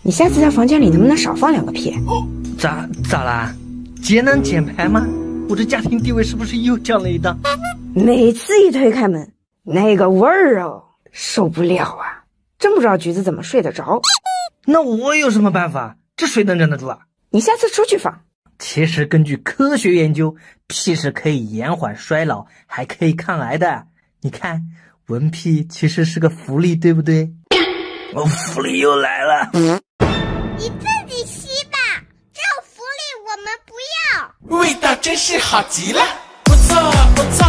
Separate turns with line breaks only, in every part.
你下次在房间里能不能少放2个屁？
咋啦？节能减排吗？我这家庭地位是不是又降了一档？
每次一推开门，那个味儿哦，受不了啊！真不知道橘子怎么睡得着。
那我有什么办法？这谁能忍得住啊？
你下次出去放。
其实根据科学研究，屁是可以延缓衰老，还可以抗癌的。你看，闻屁其实是个福利，对不对？福利又来了。
你自己吸吧，这种福利我们不要。
味道真是好极了，不错不错。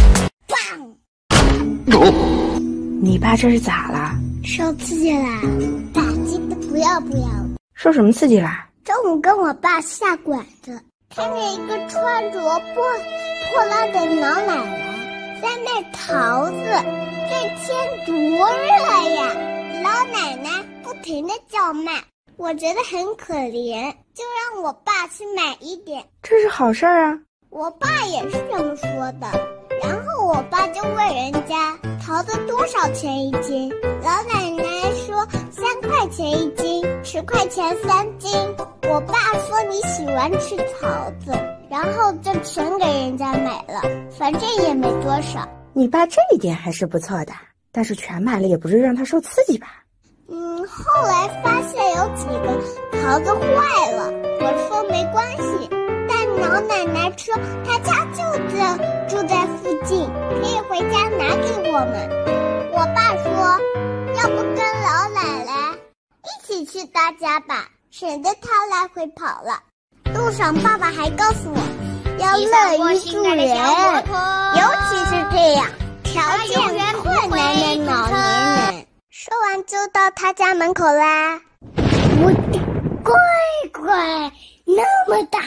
棒！
你爸这是咋了？
受刺激啦，打击的不要不要。
受什么刺激啦？
中午跟我爸下馆子，看见一个穿着破烂的老奶奶在卖桃子，这天多热呀！老奶奶不停地叫卖，我觉得很可怜，就让我爸去买一点。
这是好事儿啊！
我爸也是这么说的，然后我爸就问人家桃子多少钱一斤，老奶奶说3块钱一斤，10块钱3斤。我爸说你喜欢吃桃子，然后就全给人家买了，反正也没多少。
你爸这一点还是不错的，但是全买了也不是让他受刺激吧？
后来发现有几个桃子坏了，我说没关系，但老奶奶说她家就住在附近，可以回家拿给我们。我爸说要不跟老奶奶一起去他家吧，省得她来回跑了。路上爸爸还告诉我要乐于助人，尤其是这样条件困难的老年人。说完就到他家门口啦。我的乖乖，那么大！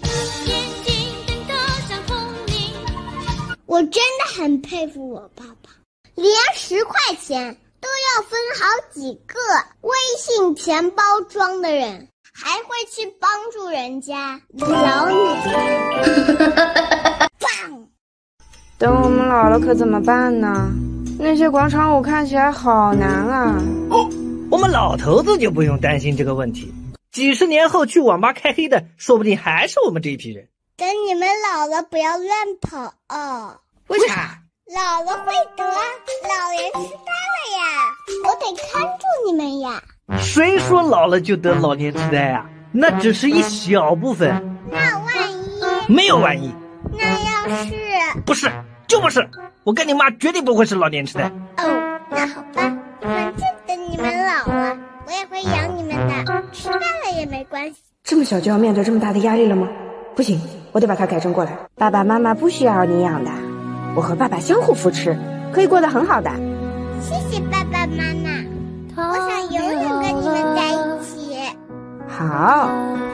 我真的很佩服我爸爸，连10块钱都要分好几个微信钱包装的人，还会去帮助人家老女人。棒！
等我们老了可怎么办呢？那些广场舞看起来好难啊！
我们老头子就不用担心这个问题，几十年后去网吧开黑的，说不定还是我们这一批人。
等你们老了不要乱跑哦。
为啥？
老了会得老年痴呆了呀，我得看住你们呀。
谁说老了就得老年痴呆啊？那只是一小部分。
那万一？
没有万一。
那要是？
不是，就不是。我跟你妈绝对不会是老年痴呆。
哦，那好吧，反正等你们老了，我也会养你们的，痴呆了也没关系。
这么小就要面对这么大的压力了吗？不行，我得把它改正过来。爸爸妈妈不需要你养的，我和爸爸相互扶持，可以过得很好的。
谢谢爸爸妈妈，我想永远跟你们在一起。
好。